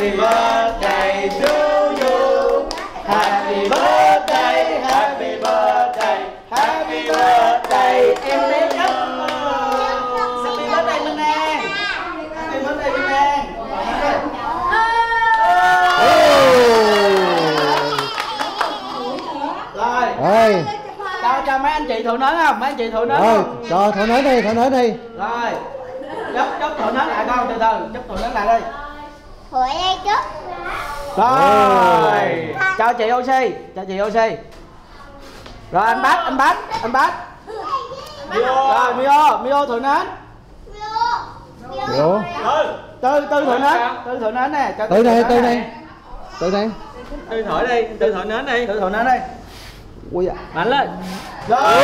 Happy birthday to you. Happy birthday, happy birthday, happy birthday em bé nhất. Happy birthday Minh An. Happy birthday Minh An. Rồi. Cho mấy anh chị thổi nến không? Mấy anh chị thổi nến không? Cho thổi nến đi, thổi nến đi. Rồi. Chốc thổi nến lại con, từ từ, chốc thổi nến lại đi. Thổi đây chút. Rồi. Cho chị Oxy, cho chị Oxy. Rồi anh Bách. Rồi Mio thổi nến. Ủa? Tư thổi nến, Tư thổi nến nè. Tư đây. Tư thổi đi, Tư thổi nến đi. Tư thổi nến đi. Ui dạ. Mạnh lên. Rồi.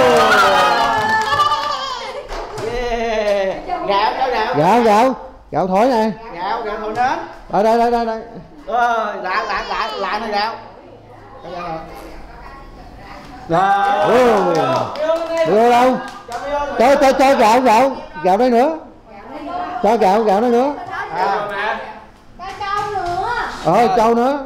Yeah. Gạo thổi nè. Gạo thổi nến. Đây. Lại này gạo. Rồi. Đâu? Cho gạo đây nữa. Cho gạo đó nữa. Trâu nữa.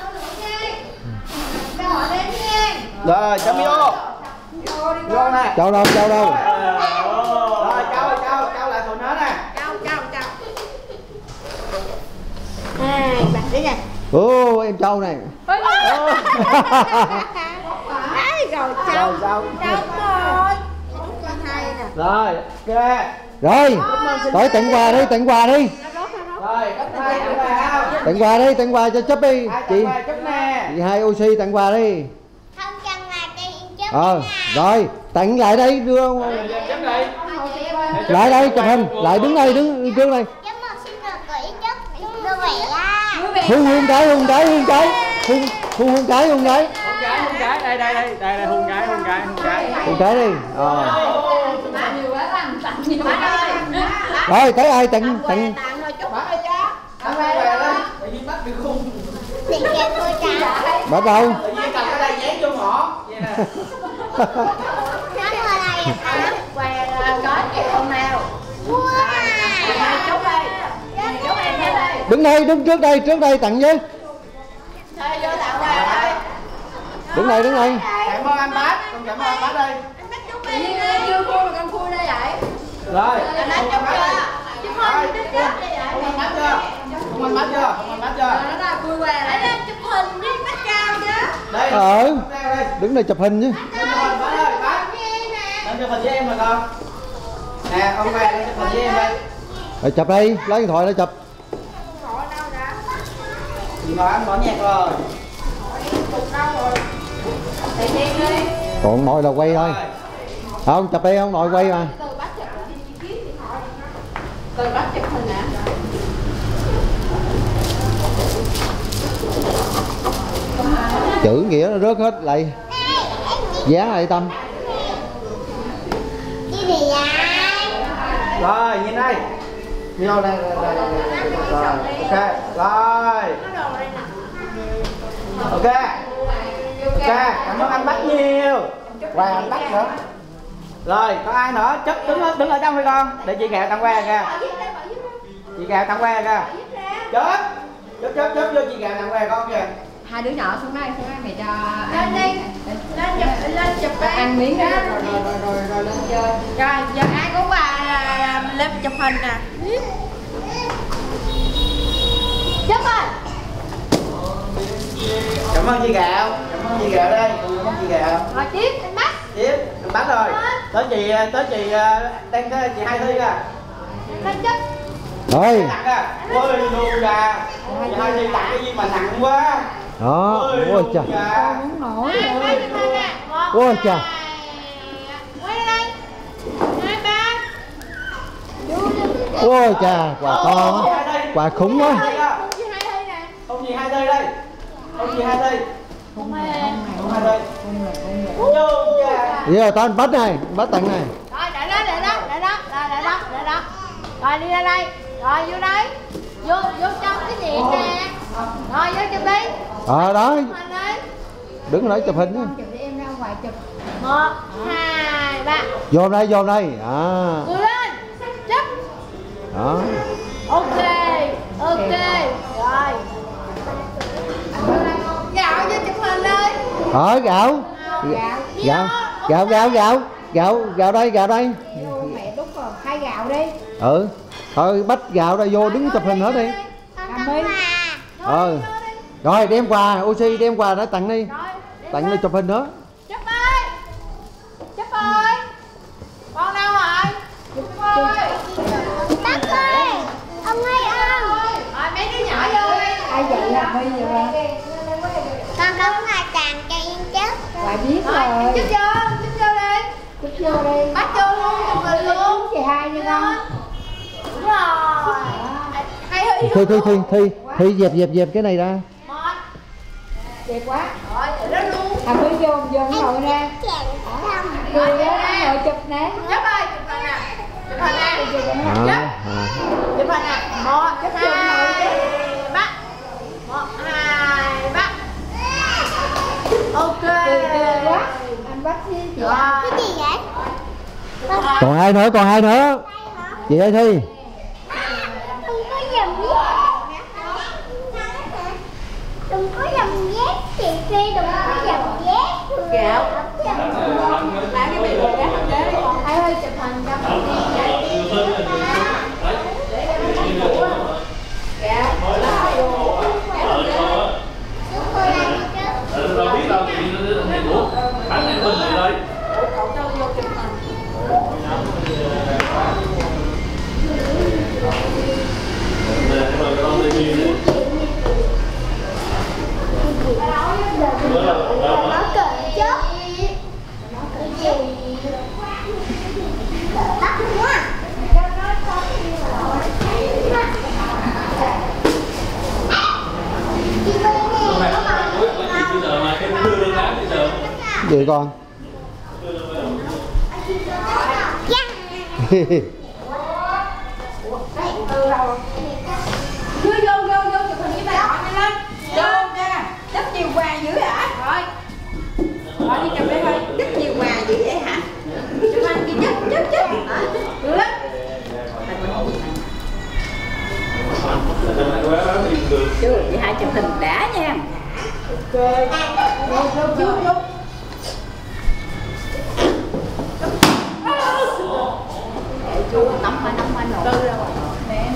Rồi cho Mio. Mio nè. Trâu đâu? Rồi Châu lại thổi nến nè. Châu. Này, bạn đi nè. Ô, em Châu này. Đấy rồi Châu. Rồi. Rồi, ok. Rồi, tới tặng quà đi. Rồi, cấp 2 tặng quà không? Tặng quà cho chấp đi. Chị Hai Oxy tặng quà đi. Không cần là đi chút. Rồi, tặng lại đây đưa. Lại đây chụp hình, lại đứng đây, đứng trước đây. Chúc mừng sinh nhật của Yến Trúc vui vẻ. Hôn cái. Hôn cái. Hôn cái, đây hôn cái. Hôn cái đi. Rồi, tới ai tặng. Bắt đầu. Đứng đây, đứng trước đây tặng với. Đứng đây. Cảm ơn anh Bác, con cảm ơn anh Bác đây. Rồi, anh Bác chưa? Không anh Bác chưa? Đây. Đứng đây chụp hình chứ. Lên chụp hình với em rồi con. Nè, ông về lên chụp hình với em đây. Rồi chụp đây, lấy điện thoại để chụp. Điện thoại anh bỏ nhạc rồi. Còn nội là quay thôi. Không, chụp đây, ông nội quay mà. Từ bắt chụp hình hả? Chữ nghĩa nó rớt hết lại. Dán lại Tâm. Rồi, nhìn đây. Vô đây. Rồi, ok. Rồi. Ok, cảm ơn anh Bách nhiều. Quà anh Bách nữa. Rồi, có ai nữa? Chấp đứng ở trong hay con? Để chị Gạo tặng quà kìa. Chị Gạo tặng quà kìa. Chớp vô chị Gạo tặng quà con kìa. Hai đứa nhỏ xuống đây mẹ cho lên chụp ăn miếng đó. Rồi lên chơi. Rồi giờ ai có quà lên chụp hình nè. Chúc ơi. Cảm ơn chị Gạo đây. Cảm ơn chị Gạo. Rồi tiếp anh Bách. Anh Bách rồi. Tới chị đang chị Hai Thi kìa. Lên chút. Rồi. Tặng à. Ôi luôn kìa. Chị Hai Thi tặng cái gì mà nặng quá. Đó. Ôi trời. Muốn nổi rồi. Ôi trời. Quay đây. 2, 3. Ôi trời, quà to quá. Quà khủng quá. Ông gì Hai Thi đây. Ông gì Hai Thi. Không Hai Thi. Vậy là tao anh Bách này, Bách tặng này. Rồi để đó. Rồi đi ra đây. Rồi vô đây. Vô trong cái điện nè. Rồi vô chụp đi. Đó. Đứng ở đó chụp hình nhé. Chụp đi em ra ngoài chụp. 1, 2, 3. Vô đây. Cười lên. Chụp. Đó. Ok. Rồi. gạo gạo đây Vô mẹ đút rồi, khai gạo đi. ừ thôi bách gạo đây vô đứng chụp hình hết đi. Rồi đem quà oxy đem quà để tặng đi, tặng đi chụp hình nữa. Chấp ơi con đâu rồi? Chấp ơi Bác ơi, ông ơi ông. rồi mấy đứa nhỏ vô đi. Ai dạy là Huy vậy ba? Con không là chàng cho em chết. Bà biết Rồi rồi. chúc vô đi. Chút vô đi. Bắt vô luôn chụp hình luôn. Chị hai nha con. Đúng rồi. Hay hơi Thi dẹp cái này ra. một Đẹp quá. rồi để đó luôn. Huy vô ngồi ra. Chàng xong. Người đó ngồi chụp nè. Chấp ơi chụp hình nè. Chụp hình nè. Chụp hình nè. 1 2 3. 1 2 3. Ok. Tươi quá. Anh bắt đi chị. Rồi. Cái gì vậy? Còn ai nữa chị ơi Thi. Đừng có dầm dép. Đừng có dầm dép chị Phi, đừng có dầm dép. Gạo. Lấy cái bì bột ra để đi. Ai ơi chụp hình cho mình đi. Đâu biết đâu chị thấy đủ bắn em bên này đây. Nó cỡ chết. Tắt quá. Gì con? Vô chụp hình với bà họ nhanh lên. Vô nha. Rất nhiều quà dữ hả? Rồi. Rồi đi chụp đi thôi. Rất nhiều quà dữ vậy hả? Chụp hình kìa chết. Được lắm. Chưa, chị hai chụp hình đã nha. Vô. Chưa nóng mà nổi. Tư ra rồi. Nè.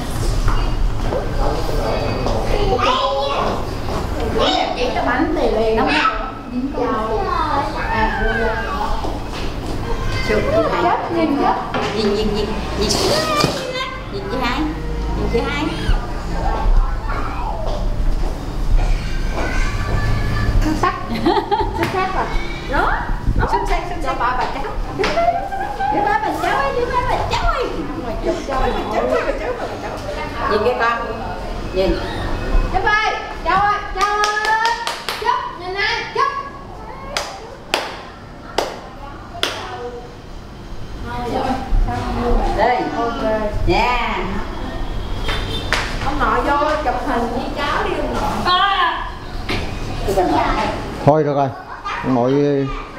Chị cái bánh thì liền. Nóng chết nhìn chết. Nhìn chị hai. Sắc à? Đó. Sắc ba bà cháu. Đứa ba bà cháu ơi. Chụp cho bà cháu. Nhìn cái con. Nhìn. Chấp ơi. Châu ơi. Chấp nhìn này. Chấp. Đây. Ok. Nha. Ông nội vô chụp hình với cháu đi ông nội. Thôi được rồi. Ngồi